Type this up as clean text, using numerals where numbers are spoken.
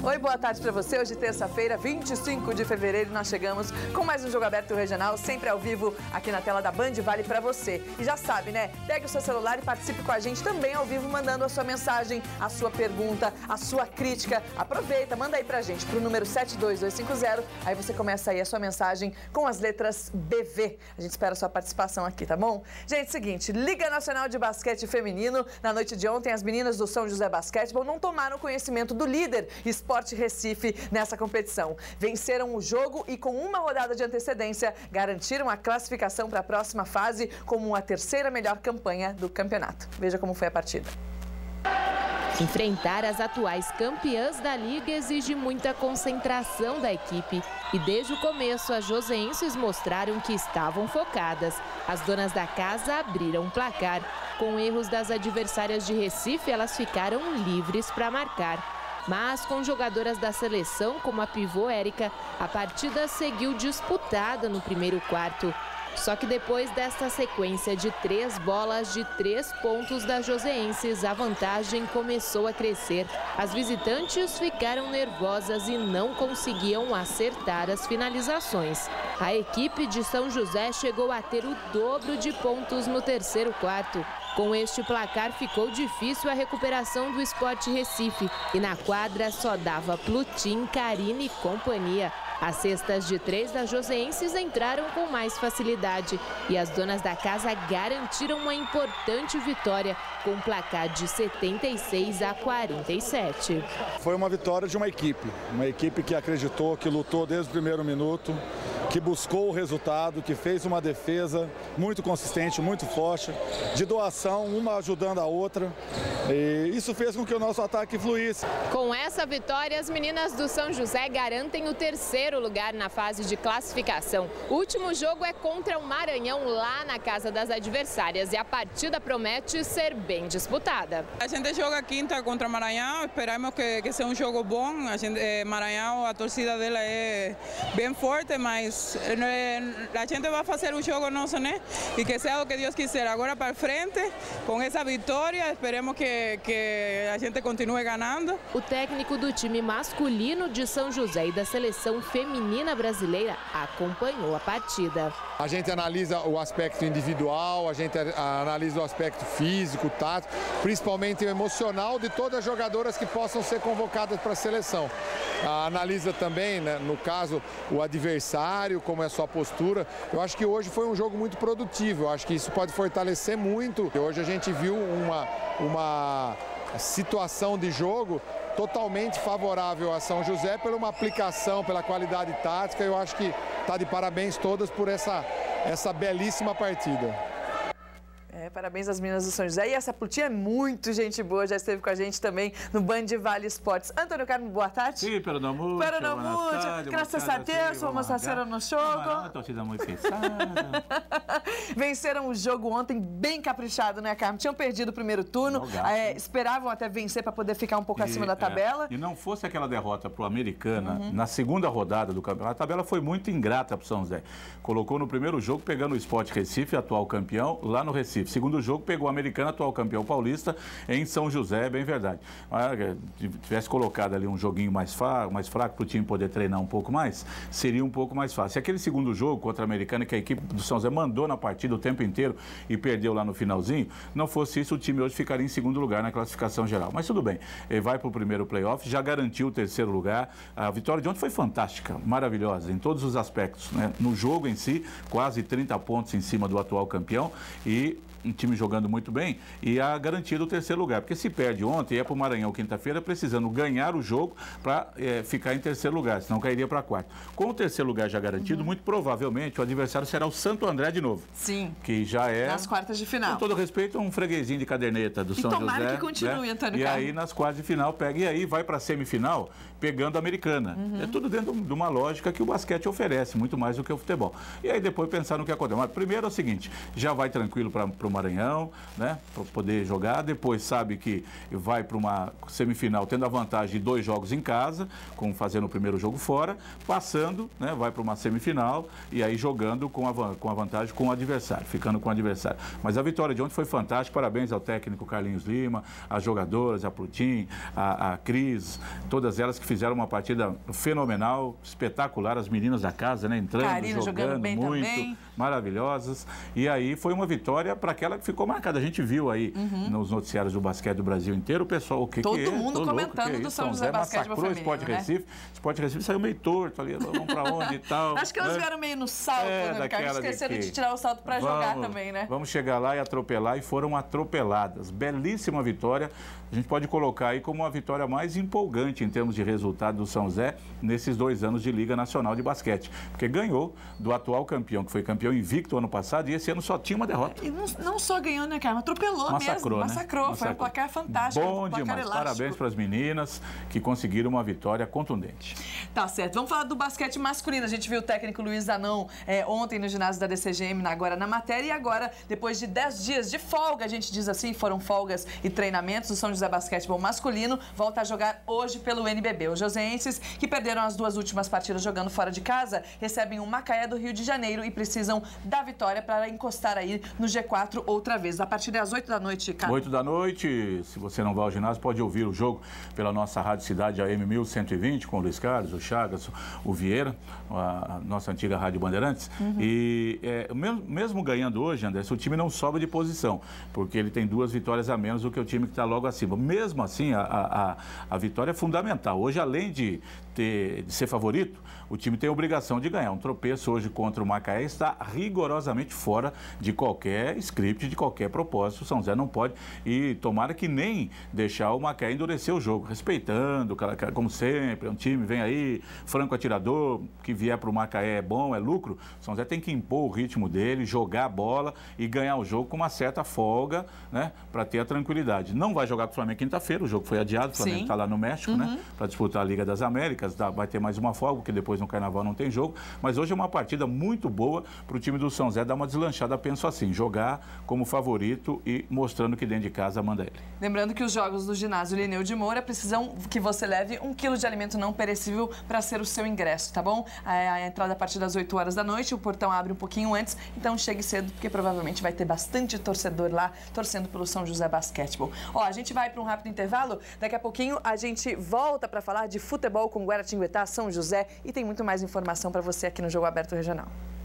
Oi, boa tarde para você. Hoje, terça-feira, 25 de fevereiro, nós chegamos com mais um Jogo Aberto Regional, sempre ao vivo aqui na tela da Band, vale para você. E já sabe, né? Pegue o seu celular e participe com a gente também ao vivo, mandando a sua mensagem, a sua pergunta, a sua crítica. Aproveita, manda aí pra gente pro número 72250. Aí você começa aí a sua mensagem com as letras BV. A gente espera a sua participação aqui, tá bom? Gente, seguinte, Liga Nacional de Basquete Feminino. Na noite de ontem, as meninas do São José Basquetebol não tomaram conhecimento do líder Sport Recife nessa competição. Venceram o jogo e com uma rodada de antecedência garantiram a classificação para a próxima fase como a terceira melhor campanha do campeonato. Veja como foi a partida. Enfrentar as atuais campeãs da Liga exige muita concentração da equipe. E desde o começo, as joseenses mostraram que estavam focadas. As donas da casa abriram o placar. Com erros das adversárias de Recife, elas ficaram livres para marcar. Mas com jogadoras da seleção, como a pivô Érica, a partida seguiu disputada no primeiro quarto. Só que depois desta sequência de 3 bolas de 3 pontos das joseenses, a vantagem começou a crescer. As visitantes ficaram nervosas e não conseguiam acertar as finalizações. A equipe de São José chegou a ter o dobro de pontos no terceiro quarto. Com este placar, ficou difícil a recuperação do Sport Recife. E na quadra só dava Plutim, Karine e companhia. As cestas de 3 das joseenses entraram com mais facilidade. E as donas da casa garantiram uma importante vitória, com um placar de 76-47. Foi uma vitória de uma equipe que acreditou, que lutou desde o primeiro minuto, que buscou o resultado, que fez uma defesa muito consistente, muito forte, de doação, uma ajudando a outra. E isso fez com que o nosso ataque fluísse. Com essa vitória, as meninas do São José garantem o terceiro lugar na fase de classificação. O último jogo é contra o Maranhão, lá na casa das adversárias. E a partida promete ser bem disputada. A gente joga quinta contra o Maranhão, esperamos que seja um jogo bom. Maranhão, a torcida dela é bem forte, mas a gente vai fazer o jogo nosso, né? E que seja o que Deus quiser. Agora para frente, com essa vitória, esperemos que a gente continue ganhando. O técnico do time masculino de São José e da seleção feminina brasileira acompanhou a partida. A gente analisa o aspecto individual, a gente analisa o aspecto físico, tático, principalmente o emocional de todas as jogadoras que possam ser convocadas para a seleção. Analisa também, né, no caso, o adversário, como é a sua postura. Eu acho que hoje foi um jogo muito produtivo, eu acho que isso pode fortalecer muito. Hoje a gente viu uma situação de jogo totalmente favorável a São José pela uma aplicação, pela qualidade tática. Eu acho que está de parabéns todas por essa belíssima partida. Parabéns às meninas do São José. E essa Plutim é muito gente boa, já esteve com a gente também no Band Vale Esportes. Antônio Carmo, boa tarde. Sim, Pernambuco. Graças a Deus, vamos fazer no jogo. A torcida muito fechada. Venceram o jogo ontem bem caprichado, né, Carmo? Tinham perdido o primeiro turno, esperavam até vencer para poder ficar um pouco acima da tabela. E não fosse aquela derrota para o Americana, na segunda rodada do campeonato, a tabela foi muito ingrata para o São José. Colocou no primeiro jogo, pegando o Sport Recife, atual campeão, lá no Recife. Segundo jogo, pegou o Americana, atual campeão paulista, em São José, é bem verdade. Tivesse colocado ali um joguinho mais fraco para o time poder treinar um pouco mais, seria um pouco mais fácil. E aquele segundo jogo contra a Americana, que a equipe do São José mandou na partida o tempo inteiro e perdeu lá no finalzinho, não fosse isso, o time hoje ficaria em segundo lugar na classificação geral. Mas tudo bem, ele vai para o primeiro playoff, já garantiu o terceiro lugar. A vitória de ontem foi fantástica, maravilhosa, em todos os aspectos, né? No jogo em si, quase 30 pontos em cima do atual campeão e um time jogando muito bem e a garantia do terceiro lugar, porque se perde ontem e é para o Maranhão quinta-feira precisando ganhar o jogo para ficar em terceiro lugar, senão cairia para quarto. Com o terceiro lugar já garantido, muito provavelmente o adversário será o Santo André de novo. Sim. Que já é, nas quartas de final. Com todo respeito, um freguesinho de caderneta do São José. E tomara que continue, Antônio Carlos. E aí nas quartas de final pega, e aí vai para a semifinal pegando a Americana. É tudo dentro de uma lógica que o basquete oferece, muito mais do que o futebol. E aí depois pensar no que acontece. Mas primeiro é o seguinte, já vai tranquilo para o Maranhão, né, para poder jogar. Depois sabe que vai para uma semifinal tendo a vantagem de 2 jogos em casa, fazendo o primeiro jogo fora, passando, né, vai para uma semifinal e aí jogando com a vantagem com o adversário, ficando com o adversário. Mas a vitória de ontem foi fantástica, parabéns ao técnico Carlinhos Lima, às jogadoras, a Plutim, a Cris, todas elas que fizeram uma partida fenomenal, espetacular, as meninas da casa, né, entrando, Karina jogando bem muito, também. Maravilhosas. E aí foi uma vitória para aquela que ficou marcada. A gente viu aí nos noticiários do basquete do Brasil inteiro, o pessoal, o que todo que é? mundo comentando do São José Basquete massacrou o Sport né? Recife. Sport Recife saiu meio torto ali, vamos para onde e tal. Acho que elas vieram meio no salto, né, Ricardo? Esqueceram de tirar o salto para jogar também, né? Vamos chegar lá e atropelar, e foram atropeladas. Belíssima vitória. A gente pode colocar aí como a vitória mais empolgante em termos de resultado do São José nesses 2 anos de Liga Nacional de Basquete. Porque ganhou do atual campeão, que foi campeão invicto ano passado, e esse ano só tinha uma derrota. E não só ganhou, né, cara? Atropelou mesmo. Né? Massacrou. Foi um placar fantástico. Bom demais. Elástico. Parabéns para as meninas que conseguiram uma vitória contundente. Tá certo. Vamos falar do basquete masculino. A gente viu o técnico Luiz Zanão ontem no ginásio da DCGM, agora na matéria, e agora, depois de 10 dias de folga, a gente diz assim, foram folgas e treinamentos, o São José Basquetebol masculino volta a jogar hoje pelo NBB. Os joseenses, que perderam as 2 últimas partidas jogando fora de casa, recebem o Macaé do Rio de Janeiro e precisam da vitória para encostar aí no G4 outra vez. A partir das 8 da noite, cara. 8 da noite, se você não vai ao ginásio, pode ouvir o jogo pela nossa Rádio Cidade AM 1120, com o Luiz Carlos, o Chagas, o Vieira, a nossa antiga Rádio Bandeirantes. E mesmo ganhando hoje, Anderson, o time não sobe de posição, porque ele tem 2 vitórias a menos do que o time que está logo acima. Mesmo assim, a vitória é fundamental. Hoje, além de ser favorito, o time tem a obrigação de ganhar. Um tropeço hoje contra o Macaé está rigorosamente fora de qualquer script, de qualquer propósito. O São José não pode, e tomara que nem deixar o Macaé endurecer o jogo, respeitando, como sempre, um time vem aí, franco atirador, que vier para o Macaé é bom, é lucro. O São José tem que impor o ritmo dele, jogar a bola e ganhar o jogo com uma certa folga, né, para ter a tranquilidade. Não vai jogar com o Flamengo quinta-feira, o jogo foi adiado, o Flamengo está lá no México, né, para disputar a Liga das Américas, vai ter mais uma folga, porque depois no Carnaval não tem jogo, mas hoje é uma partida muito boa para o time do São José dar uma deslanchada, penso assim, jogar como favorito e mostrando que dentro de casa manda ele. Lembrando que os jogos do ginásio Lineu de Moura precisam que você leve 1 quilo de alimento não perecível para ser o seu ingresso, tá bom? A entrada a partir das 8 horas da noite, o portão abre um pouquinho antes, então chegue cedo, porque provavelmente vai ter bastante torcedor lá torcendo pelo São José Basquetebol. Ó, a gente vai para um rápido intervalo, daqui a pouquinho a gente volta para falar de futebol com Guaratinguetá, São José, e tem muito mais informação para você aqui no Jogo Aberto Regional.